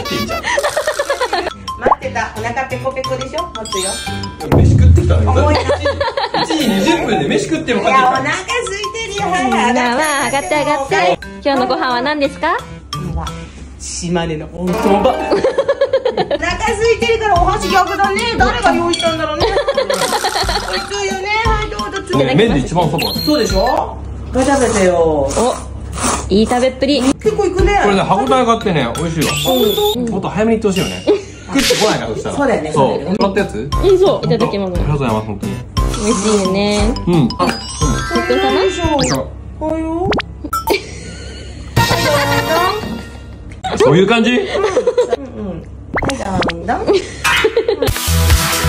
っていいじゃん。 待ってた。お腹ペコペコでしょ。持つよ。 飯食ってきたのよ。 重いな。 1時20分で飯食ってもいや、おかけ腹空いてるよ。はいはい。 まあまあ、上がって上がって。今日のご飯は何ですか？ 島根の温そば。お腹空いてるからお箸逆だね。誰が用意したんだろうね。美味しいよね。はい、どうぞ次。 麺で一番そば。 そうでしょ。これ食べてよ。 お、いい食べっぷり。 結構いくね。 これね、歯応えがあってね、美味しいわ。もっと早めに行ってほしいよね。食ってこないから、そしたら。 そうだよね。 そう。もらったやつ？ うん、そう、いただきます。 ありがとうございます、本当に。 美味しいよね。 うん。あ、 ごちそうさま。 およ。 そういう感じ？ はい、だんだん。